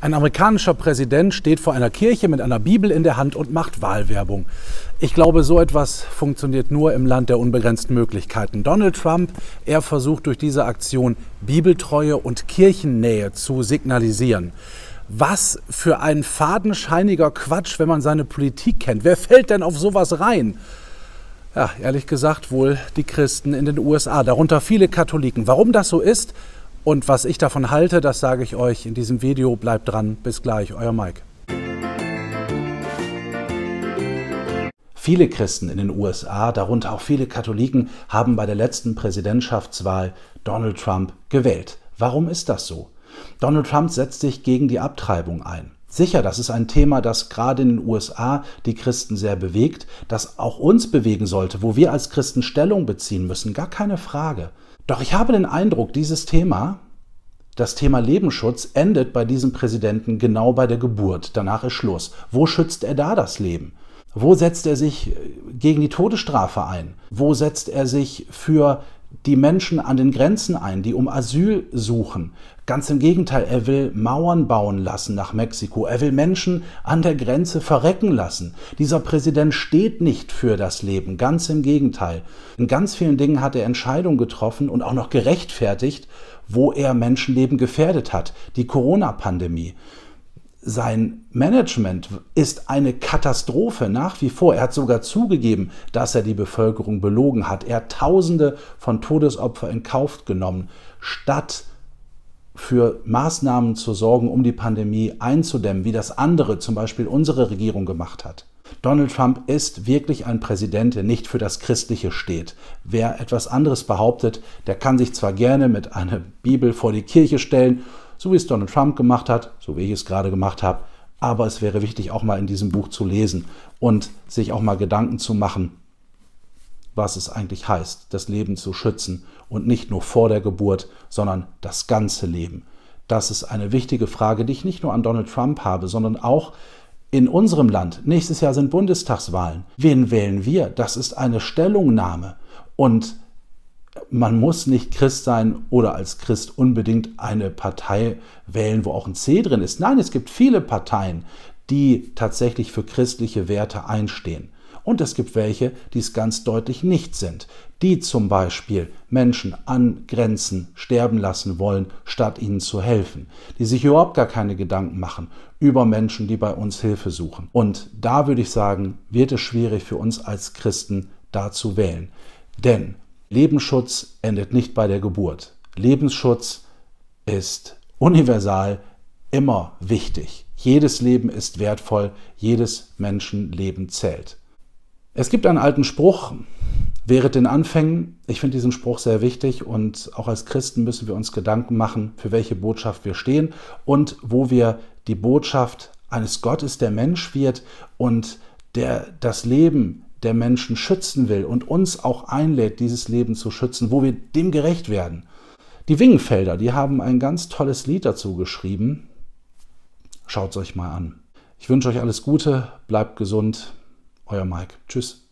Ein amerikanischer Präsident steht vor einer Kirche mit einer Bibel in der Hand und macht Wahlwerbung. Ich glaube, so etwas funktioniert nur im Land der unbegrenzten Möglichkeiten. Donald Trump, er versucht durch diese Aktion Bibeltreue und Kirchennähe zu signalisieren. Was für ein fadenscheiniger Quatsch, wenn man seine Politik kennt. Wer fällt denn auf sowas rein? Ja, ehrlich gesagt wohl die Christen in den USA, darunter viele Katholiken. Warum das so ist und was ich davon halte, das sage ich euch in diesem Video. Bleibt dran, bis gleich, euer Mike. Viele Christen in den USA, darunter auch viele Katholiken, haben bei der letzten Präsidentschaftswahl Donald Trump gewählt. Warum ist das so? Donald Trump setzt sich gegen die Abtreibung ein. Sicher, das ist ein Thema, das gerade in den USA die Christen sehr bewegt, das auch uns bewegen sollte, wo wir als Christen Stellung beziehen müssen, gar keine Frage. Doch ich habe den Eindruck, dieses Thema, das Thema Lebensschutz, endet bei diesem Präsidenten genau bei der Geburt. Danach ist Schluss. Wo schützt er da das Leben? Wo setzt er sich gegen die Todesstrafe ein? Wo setzt er sich für die Menschen an den Grenzen ein, die um Asyl suchen? Ganz im Gegenteil, er will Mauern bauen lassen nach Mexiko. Er will Menschen an der Grenze verrecken lassen. Dieser Präsident steht nicht für das Leben, ganz im Gegenteil. In ganz vielen Dingen hat er Entscheidungen getroffen und auch noch gerechtfertigt, wo er Menschenleben gefährdet hat. Die Corona-Pandemie. Sein Management ist eine Katastrophe nach wie vor. Er hat sogar zugegeben, dass er die Bevölkerung belogen hat. Er hat Tausende von Todesopfern in Kauf genommen, statt für Maßnahmen zu sorgen, um die Pandemie einzudämmen, wie das andere, zum Beispiel unsere Regierung, gemacht hat. Donald Trump ist wirklich ein Präsident, der nicht für das Christliche steht. Wer etwas anderes behauptet, der kann sich zwar gerne mit einer Bibel vor die Kirche stellen, so wie es Donald Trump gemacht hat, so wie ich es gerade gemacht habe, aber es wäre wichtig, auch mal in diesem Buch zu lesen und sich auch mal Gedanken zu machen, was es eigentlich heißt, das Leben zu schützen und nicht nur vor der Geburt, sondern das ganze Leben. Das ist eine wichtige Frage, die ich nicht nur an Donald Trump habe, sondern auch in unserem Land. Nächstes Jahr sind Bundestagswahlen. Wen wählen wir? Das ist eine Stellungnahme. Und man muss nicht Christ sein oder als Christ unbedingt eine Partei wählen, wo auch ein C drin ist. Nein, es gibt viele Parteien, die tatsächlich für christliche Werte einstehen. Und es gibt welche, die es ganz deutlich nicht sind, die zum Beispiel Menschen an Grenzen sterben lassen wollen, statt ihnen zu helfen, die sich überhaupt gar keine Gedanken machen über Menschen, die bei uns Hilfe suchen. Und da würde ich sagen, wird es schwierig für uns als Christen, da zu wählen. Denn Lebensschutz endet nicht bei der Geburt. Lebensschutz ist universal immer wichtig. Jedes Leben ist wertvoll, jedes Menschenleben zählt. Es gibt einen alten Spruch, während den Anfängen. Ich finde diesen Spruch sehr wichtig und auch als Christen müssen wir uns Gedanken machen, für welche Botschaft wir stehen und wo wir die Botschaft eines Gottes, der Mensch wird und der das Leben der Menschen schützen will und uns auch einlädt, dieses Leben zu schützen, wo wir dem gerecht werden. Die Wingenfelder, die haben ein ganz tolles Lied dazu geschrieben. Schaut es euch mal an. Ich wünsche euch alles Gute, bleibt gesund. Euer Mike. Tschüss.